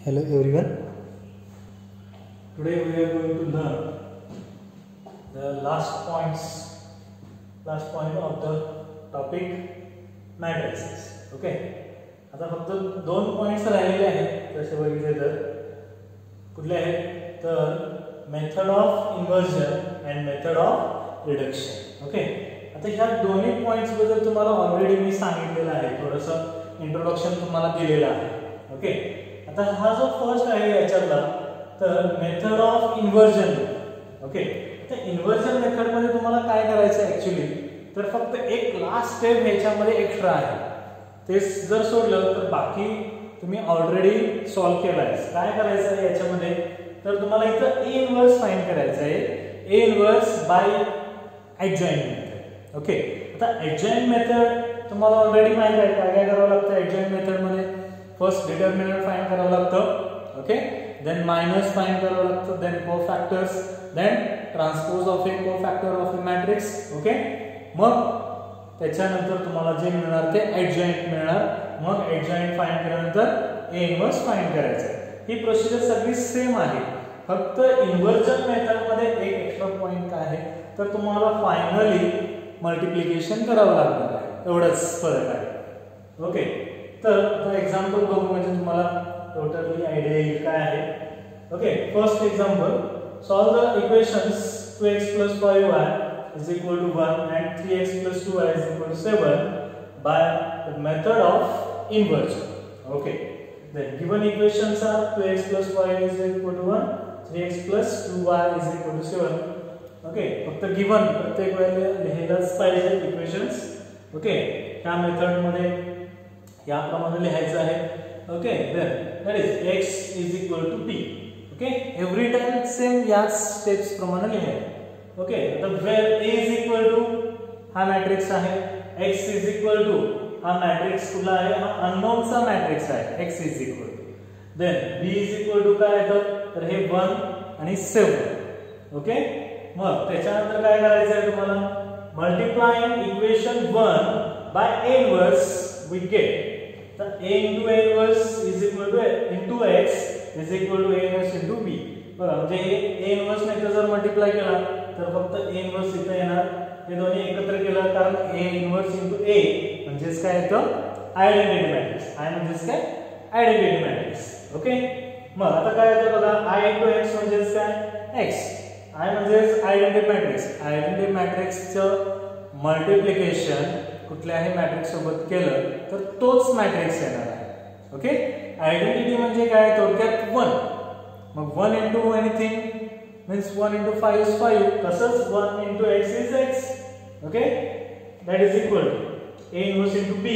Hello everyone. Today we are going to learn the last point of the topic matrices. Okay. आता फक्त दोन points राहिलेले आहेत तसे बघितले तर कुठले आहेत तर method of inversion and method of reduction. Okay. आता ह्या दोन्ही पॉइंट्स बद्दल तुम्हाला ऑलरेडी मी सांगितलेलं आहे, थोडंसं इंट्रोडक्शन तुम्हाला दिलेलं आहे. ओके. आता हा जो फर्स्ट आहे याच्यातला तर मेथड ऑफ इन्व्हर्जन. ओके. आता इन्व्हर्जन मेथड मध्ये तुम्हाला काय करायचं ऍक्च्युअली तर फक्त एक लास्ट स्टेप ह्याच्यामध्ये एक्स्ट्रा आहे. ते जर सोडलं तर बाकी तुम्ही ऑलरेडी सॉल्व्ह केलं आहे. काय करायचं आहे याच्यामध्ये तर तुम्हाला इथं ए इन्व्हर्स फाइंड करायचं आहे. A inverse by adjoint method. Okay. आता ऍडजॉइंट मेथड तुम्हाला ऑलरेडी माहिती आहे काय काय करावं लागतं ऍडजॉइंट मेथड मध्ये. फर्स्ट डिटर्मिनंट फाइंड करावं लागतं. ओके. देन मायनस फाइंड करावं लागतं. Then cofactors. Then transpose of A cofactor of A matrix. Okay. मग त्याच्यानंतर तुम्हाला जे मिळणार ते ऍडजॉइंट मिळणार. मग ऍडजॉइंट फाइंड केल्यानंतर ए इन्व्हर्स फाइंड करायचं. ही प्रोसिजर सगळी सेम आहे. फक्त इन्व्हर्जन मेथड मध्ये एक एक्स्ट्रा पॉइंट काय आहे तर तुम्हाला फायनली मल्टिप्लिकेशन करावं लागणार आहे. एवढंच फरक आहे. ओके. तर आता एक्झाम्पल बघू म्हणजे तुम्हाला टोटली आयडिया येईल काय आहे. Okay. First example solve the equations 2x + 5y is equal to 1 and 3x + 2y is equal to 7 by the method of inversion. Okay. The given equations are 2x + 5 is equal to 1, 3x + 2y is equal to 7. Okay. फक्त given प्रत्येक वेळेला लिहायलाच पाहिजे equations. Okay. त्या method मध्ये याप्रमाणे लिहायचं आहे. Okay. Then that is x is equal to p. Okay. Every time same याच स्टेप्स प्रमाणे लिहायचं. ओके. आता where a is equal to हा मॅट्रिक्स आहे. x is equal to हा मॅट्रिक्स कुठला आहे हा अननोन चा मॅट्रिक्स आहे. x is equal to. देन b is equal to काय येतं तर हे 1 आणि 7. ओके. मग त्याच्यानंतर काय करायचं आहे तुम्हाला multiplying equation 1 by a inverse we get तर a into a inverse is equal to into x is equal to a inverse into b. बघा म्हणजे हे a inverse ने जर मल्टिप्लाय केला तर फक्त a inverse इथे येणार. हे दोन्ही एकत्र केलं कारण a inverse into a म्हणजेच काय येतं आयडेंटिटी मॅट्रिक्स. I म्हणजेच काय आयडेंटिटी मॅट्रिक्स. ओके. मग आता काय येतं बघा I into x म्हणजेच काय x. I म्हणजेच आयडेंटिटी मॅट्रिक्स. आयडेंटिटी मॅट्रिक्सचं मल्टिप्लिकेशन कुठल्याही मॅट्रिक्स सोबत केलं तर तोच मॅट्रिक्स येणार आहे. ओके. आयडेंटिटी म्हणजे काय थोडक्यात 1. मग 1 into anything means 1 into 5 is 5. तसंच 1 into x is x. Okay. that is equal to a inverse into b.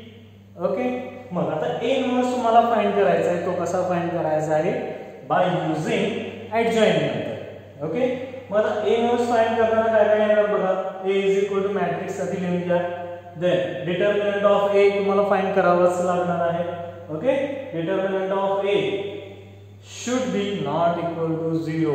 Okay. मग आता a inverse तुम्हाला फाइंड करायचा आहे. तो कसा फाइंड करायचा आहे by using adjoint method. Okay. मग आता a inverse फाइंड करताना काय काय येणार बघा a is equal to matrix आधी लिहून घ्या. देन डिटर्मिनंट ऑफ a तुम्हाला फाइंड करावंच लागणार आहे. Okay. Determinant of a should be not equal to 0.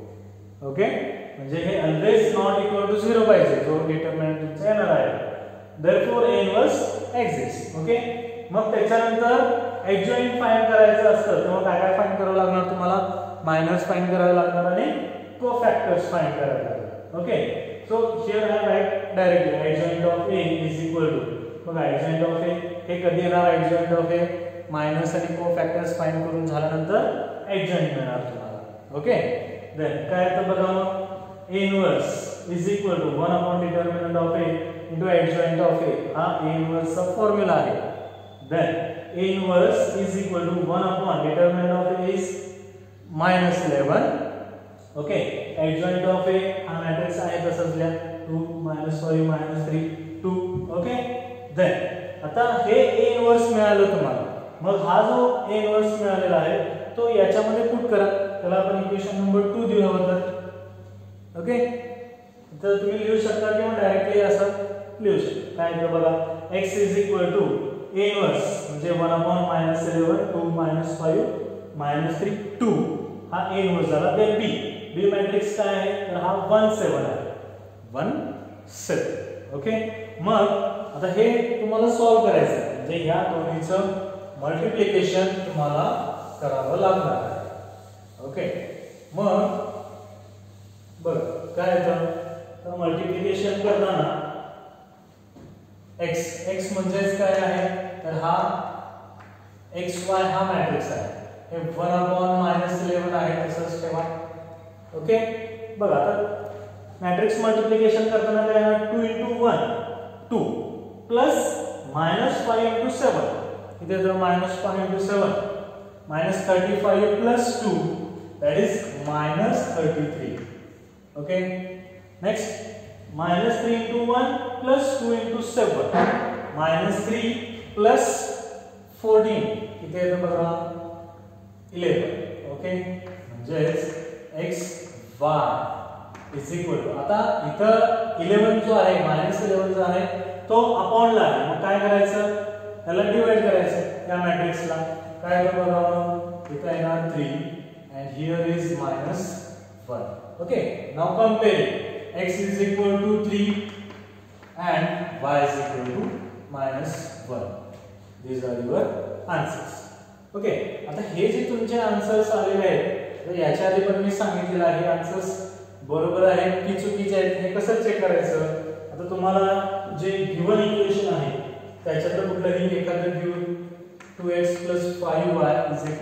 Okay. म्हणजे हे ऑलवेज नॉट इक्वल टू 0 पाहिजे जो डिटर्मिनंट येणार आहे. therefore a inverse exists. Okay. मग त्याच्यानंतर ऍडजॉइंट फाइंड करायचं असतं तेव्हा काय काय फाइंड करावं लागणार तुम्हाला मायनस फाइंड करावं लागणार आणि कोफॅक्टर्स फाइंड करावं लागणार. Okay. so here I write directly adjoint of a is equal to बघा adjoint of a हे कधी येणार adjoint of a मायनस आणि कोफॅक्टर्स फाइंड करून झाल्यानंतर adjoint मिळणार तुम्हाला. ओके. देन काय येतं बघा मग a inverse is equal to 1 upon determinant of a into adjoint of a हा a inverse चा फॉर्म्युला आहे. Then a inverse is equal to 1 upon determinant of a is -11. Okay. adjoint of a हा matrix आहे तसंच लिहा 2 -5 -3 2. Okay. Then आता हे a inverse मिळालं तुम्हाला. मग हा जो a इन्व्हर्स मिळालेला आहे तो याच्यामध्ये पुट करा. त्याला आपण इक्वेशन नंबर 2 दिलं होतं. ओके. तर तुम्ही लिहू शकता किंवा डायरेक्टली असं लिहू शकता. काय येतं बघा x is equal to a inverse म्हणजे 1 upon -11 2 -5 -3 2 हा a इन्व्हर्स झाला. देन b मॅट्रिक्स काय आहे तर हा 1 7 आहे. 1 7. ओके. मग आता हे तुम्हाला सॉल्व करायचं आहे म्हणजे या दोन्हीचं मल्टिप्लिकेशन तुम्हाला करावं लागणार आहे. ओके, मग बघा काय येतं, तर मल्टिप्लिकेशन करताना x म्हणजेच काय आहे, तर हा xy हा मॅट्रिक्स आहे, हे 1/-11 आहे, तसंच ठेवा. ओके, बघा आता मॅट्रिक्स मल्टिप्लिकेशन करताना काय आहे, 2 × 1 2 प्लस -5 × 7, इथे तर -5 × 7 -35 plus 2 that is -33. Okay, next -3 × 1 plus 2 × 7 -3 plus 14, इथे येतं बघा 11. ओके, म्हणजेच x y is equal to, आता इथं 11 जो आहे -11 जो आहे तो अपॉनला आहे, मग काय करायचं, त्याला डिवाइड करायचं या मॅट्रिक्सला. काय होतं बघा, इथं येणार 3 and here is -1. Okay, now compare it. X is equal to 3 and y is equal to -1. These are your answers. Okay, आता हे जे तुमचे आन्सर्स आलेले आहेत, तर याच्या आधी पण मी सांगितलेलं आहे आन्सर्स बरोबर आहेत की चुकीचे आहेत हे कसं चेक करायचं. आता तुम्हाला जे गिवन इक्वेशन आहे त्याच्यातलं कुठलंही एखादं घेऊन 2x + 5y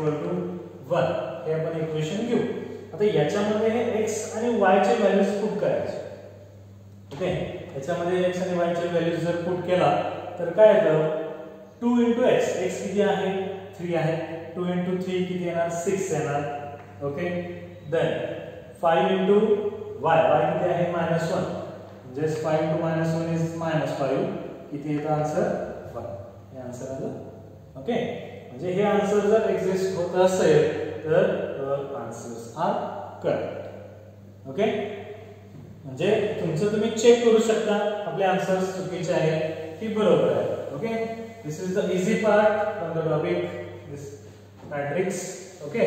= 1 हे आपण इक्वेशन घेऊ. आता याच्यामध्ये हे x आणि y चे व्हॅल्यूज पुट करायचे. ओके, याच्यामध्ये x आणि y चे व्हॅल्यूज जर पुट केला तर काय येतं, 2 × x, x किती आहे 3 आहे, 2 × 3 किती येणार 6 येणार. ओके, देन 5 × y, y किती आहे -1, म्हणजे 5 × -1 इज -5, किती येतं आन्सर 1. हे आन्सर आलं. ओके, म्हणजे हे आन्सर जर एक्झिस्ट होत असेल तर आन्सर्स आर करेक्ट. ओके, म्हणजे तुमचं तुम्ही चेक करू शकता आपले आन्सर्स चुकीचे आहेत की बरोबर आहे. Okay, this is the easy part from the topic this matrix. Okay,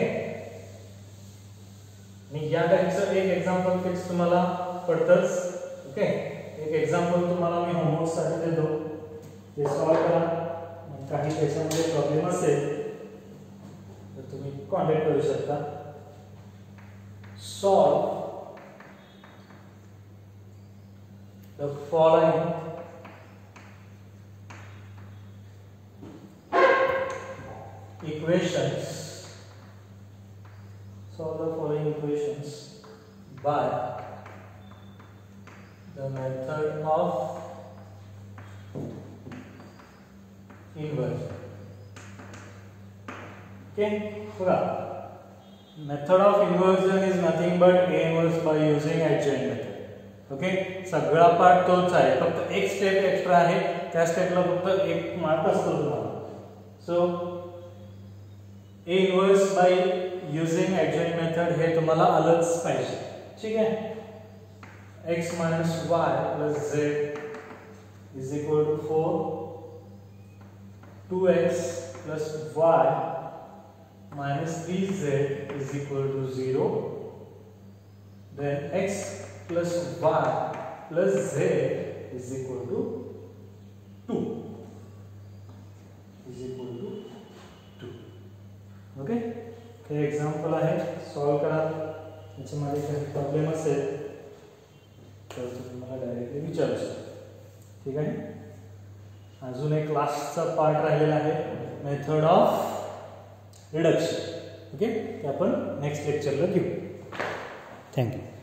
आणि या टाइपचं एक एक्झाम्पल फिक्स तुम्हाला पडतंच. ओके, एक एक्झाम्पल तुम्हाला मी होमवर्क साठी देतो, ते सॉल्व्ह करा. काही त्याच्यामध्ये प्रॉब्लेम असेल तर तुम्ही कॉन्टॅक्ट करू शकता. Solve the following equations. Solve the following equations by the method of inversion. Okay, bघा, method of inversion is nothing but A inverse by using adjoint method. Okay, सगळा पार्ट तोच आहे, फक्त एक स्टेप एक्स्ट्रा आहे, त्या स्टेपला फक्त एक मार्क असतो तुम्हाला. So A inverse by using adjoint method हे तुम्हाला आलंच पाहिजे. ठीक आहे, x - y + z = 4, 2x + y - 3z = 0, then x plus y plus z is equal to 2. Okay, हे एग्जांपल आहे, सॉल्व करा. याच्यामध्ये काही प्रॉब्लेम असेल तर तुम्ही मला डायरेक्टली विचारू शकता. ठीक आहे, अजून एक लास्टचा पार्ट राहिलेला आहे, मेथड ऑफ रिडक्शन. ओके, ते आपण नेक्स्ट लेक्चरला घेऊ. थँक्यू.